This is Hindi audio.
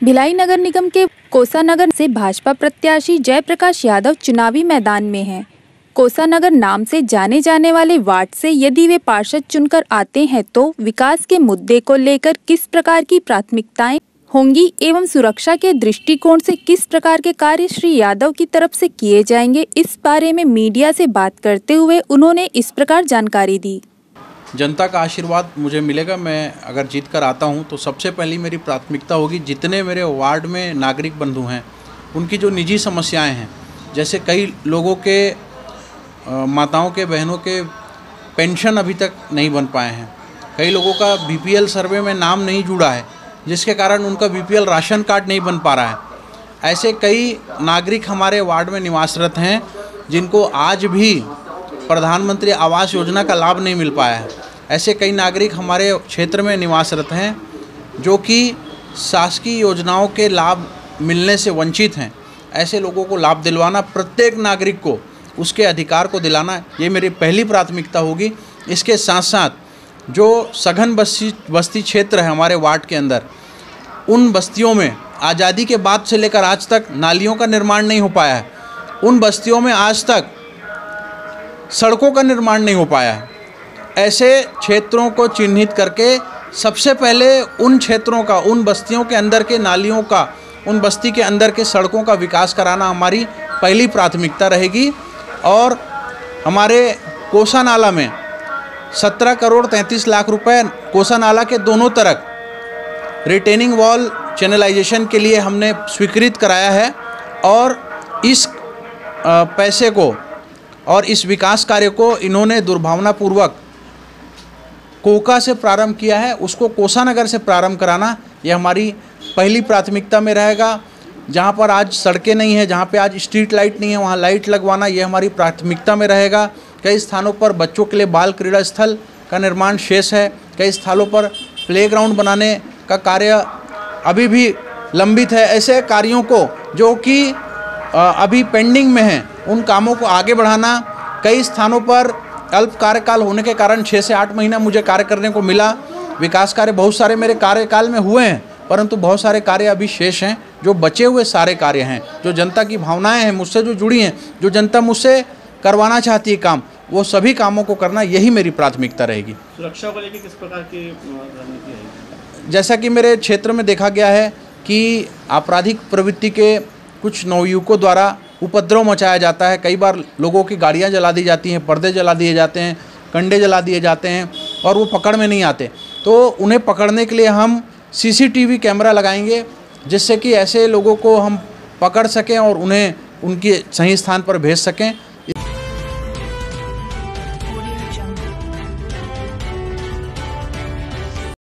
भिलाई नगर निगम के कोसानगर से भाजपा प्रत्याशी जयप्रकाश यादव चुनावी मैदान में हैं। कोसानगर नाम से जाने जाने वाले वार्ड से यदि वे पार्षद चुनकर आते हैं तो विकास के मुद्दे को लेकर किस प्रकार की प्राथमिकताएं होंगी एवं सुरक्षा के दृष्टिकोण से किस प्रकार के कार्य श्री यादव की तरफ से किए जाएंगे, इस बारे में मीडिया से बात करते हुए उन्होंने इस प्रकार जानकारी दी। जनता का आशीर्वाद मुझे मिलेगा। मैं अगर जीत कर आता हूं तो सबसे पहली मेरी प्राथमिकता होगी जितने मेरे वार्ड में नागरिक बंधु हैं उनकी जो निजी समस्याएं हैं, जैसे कई लोगों के माताओं के बहनों के पेंशन अभी तक नहीं बन पाए हैं, कई लोगों का बीपीएल सर्वे में नाम नहीं जुड़ा है जिसके कारण उनका बीपीएल राशन कार्ड नहीं बन पा रहा है। ऐसे कई नागरिक हमारे वार्ड में निवासरत हैं जिनको आज भी प्रधानमंत्री आवास योजना का लाभ नहीं मिल पाया है। ऐसे कई नागरिक हमारे क्षेत्र में निवासरत हैं जो कि शासकीय योजनाओं के लाभ मिलने से वंचित हैं। ऐसे लोगों को लाभ दिलवाना, प्रत्येक नागरिक को उसके अधिकार को दिलाना, ये मेरी पहली प्राथमिकता होगी। इसके साथ साथ जो सघन बस्ती क्षेत्र है हमारे वार्ड के अंदर, उन बस्तियों में आज़ादी के बाद से लेकर आज तक नालियों का निर्माण नहीं हो पाया है। उन बस्तियों में आज तक सड़कों का निर्माण नहीं हो पाया है। ऐसे क्षेत्रों को चिन्हित करके सबसे पहले उन क्षेत्रों का, उन बस्तियों के अंदर के नालियों का, उन बस्ती के अंदर के सड़कों का विकास कराना हमारी पहली प्राथमिकता रहेगी। और हमारे कोसा नाला में 17 करोड़ 33 लाख रुपए कोसा नाला के दोनों तरफ रिटेनिंग वॉल चैनलाइजेशन के लिए हमने स्वीकृत कराया है और इस पैसे को और इस विकास कार्य को इन्होंने दुर्भावनापूर्वक कोका से प्रारंभ किया है, उसको कोसानगर से प्रारंभ कराना यह हमारी पहली प्राथमिकता में रहेगा। जहां पर आज सड़कें नहीं हैं, जहां पे आज स्ट्रीट लाइट नहीं है, वहां लाइट लगवाना यह हमारी प्राथमिकता में रहेगा। कई स्थानों पर बच्चों के लिए बाल क्रीड़ा स्थल का निर्माण शेष है, कई स्थलों पर प्लेग्राउंड बनाने का कार्य अभी भी लंबित है। ऐसे कार्यों को जो कि अभी पेंडिंग में हैं, उन कामों को आगे बढ़ाना। कई स्थानों पर अल्प कार्यकाल होने के कारण 6 से 8 महीना मुझे कार्य करने को मिला। विकास कार्य बहुत सारे मेरे कार्यकाल में हुए हैं, परंतु बहुत सारे कार्य अभी शेष हैं। जो बचे हुए सारे कार्य हैं, जो जनता की भावनाएं हैं मुझसे जो जुड़ी हैं, जो जनता मुझसे करवाना चाहती है काम, वो सभी कामों को करना यही मेरी प्राथमिकता रहेगी। सुरक्षा को लेकर किस प्रकार की रणनीति है? जैसा कि मेरे क्षेत्र में देखा गया है कि आपराधिक प्रवृत्ति के कुछ नवयुवकों द्वारा उपद्रव मचाया जाता है। कई बार लोगों की गाड़ियां जला दी जाती हैं, पर्दे जला दिए जाते हैं, कंडे जला दिए जाते हैं और वो पकड़ में नहीं आते। तो उन्हें पकड़ने के लिए हम सीसीटीवी कैमरा लगाएंगे जिससे कि ऐसे लोगों को हम पकड़ सकें और उन्हें उनके सही स्थान पर भेज सकें।